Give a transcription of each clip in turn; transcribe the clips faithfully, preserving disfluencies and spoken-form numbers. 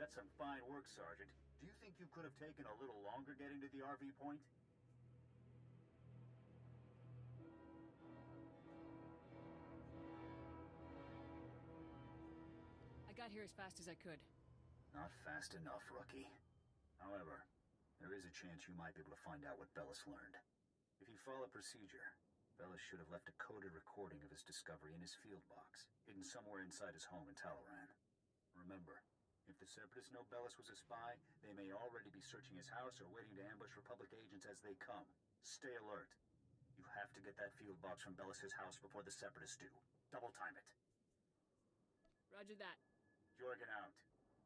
That's some fine work, Sergeant. Do you think you could have taken a little longer getting to the R V point? I got here as fast as I could. Not fast enough, rookie. However, there is a chance you might be able to find out what Bellis learned. If you follow procedure, Bellis should have left a coded recording of his discovery in his field box, hidden somewhere inside his home in Talaran. Remember, if the Separatists know Bellis was a spy, they may already be searching his house or waiting to ambush Republic agents as they come. Stay alert. You have to get that field box from Bellis' house before the Separatists do. Double time it. Roger that. Jorgen out.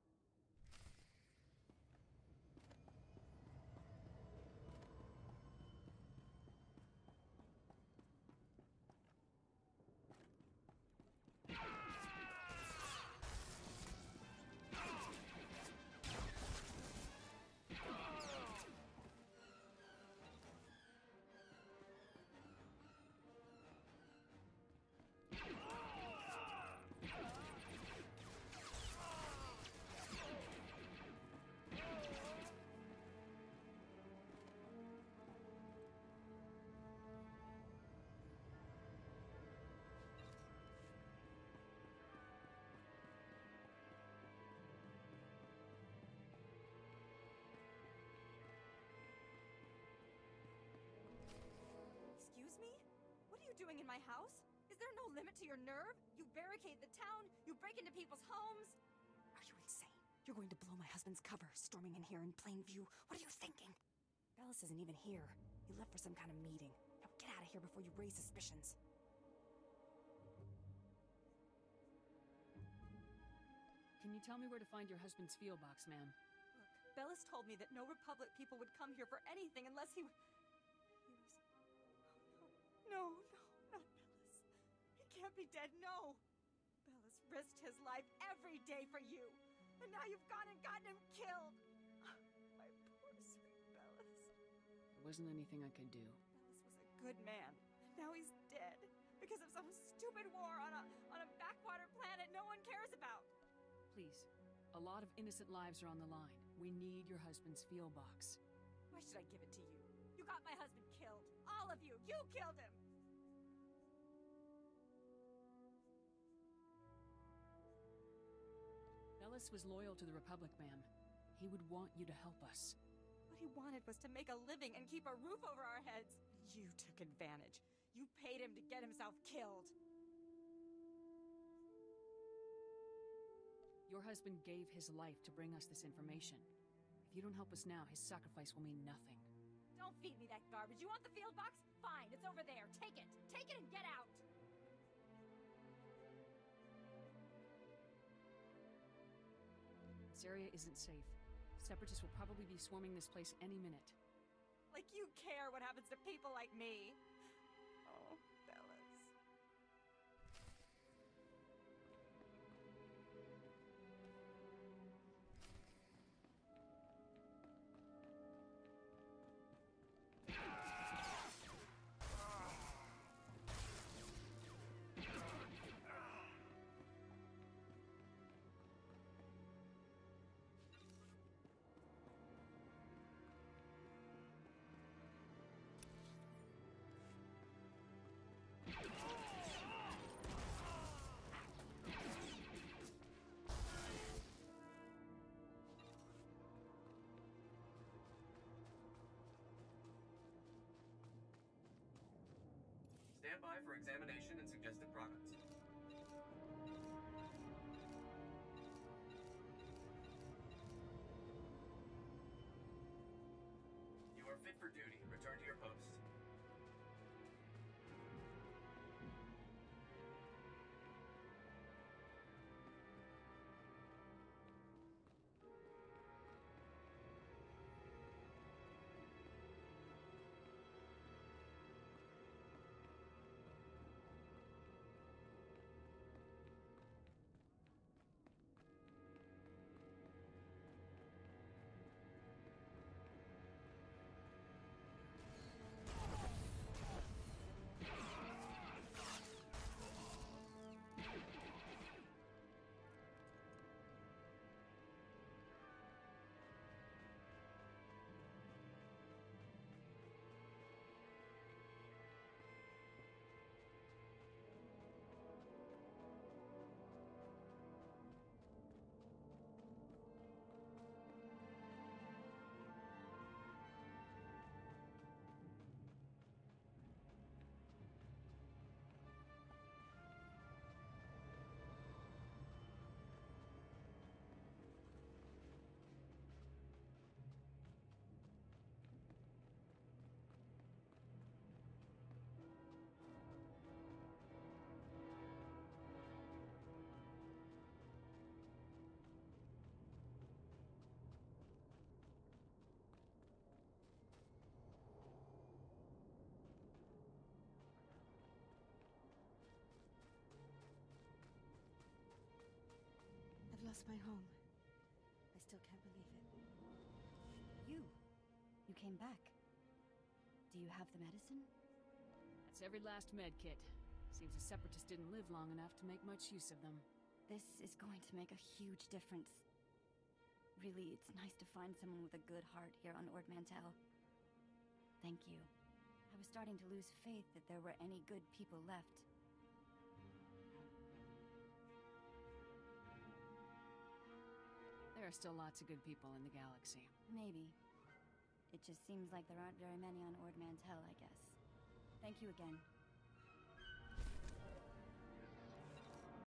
Excuse me? What are you doing in my house? Is there no limit to your nerve? You barricade the town, you break into people's homes. Are you insane? You're going to blow my husband's cover, storming in here in plain view. What are you thinking? Bellis isn't even here. He left for some kind of meeting. Now get out of here before you raise suspicions. Can you tell me where to find your husband's field box, ma'am? Look, Bellis told me that no Republic people would come here for anything unless he... He was... No, no, not Bellis. He can't be dead, no! Bellis risked his life every day for you, and now you've gone and gotten him killed! My poor sweet Bellis. There wasn't anything I could do. Bellis was a good man, and now he's dead because of some stupid war on a, on a backwater planet no one cares about! Please. A lot of innocent lives are on the line. We need your husband's field box. Why should I give it to you? You got my husband killed. All of you. You killed him. Bellis was loyal to the Republic, ma'am. He would want you to help us. What he wanted was to make a living and keep a roof over our heads. You took advantage. You paid him to get himself killed. Your husband gave his life to bring us this information. If you don't help us now, his sacrifice will mean nothing. Don't feed me that garbage. You want the field box? Fine, it's over there. Take it. Take it and get out. This area isn't safe. Separatists will probably be swarming this place any minute. Like you care what happens to people like me. Oh, Bellis. Stand by for examination and suggested products. You are fit for duty. Return to your post. lost my home. I still can't believe it. You? You came back. Do you have the medicine? That's every last med kit. Seems the Separatists didn't live long enough to make much use of them. This is going to make a huge difference. Really, it's nice to find someone with a good heart here on Ord Mantell. Thank you. I was starting to lose faith that there were any good people left. There are still lots of good people in the galaxy. Maybe. It just seems like there aren't very many on Ord Mantell, I guess. Thank you again.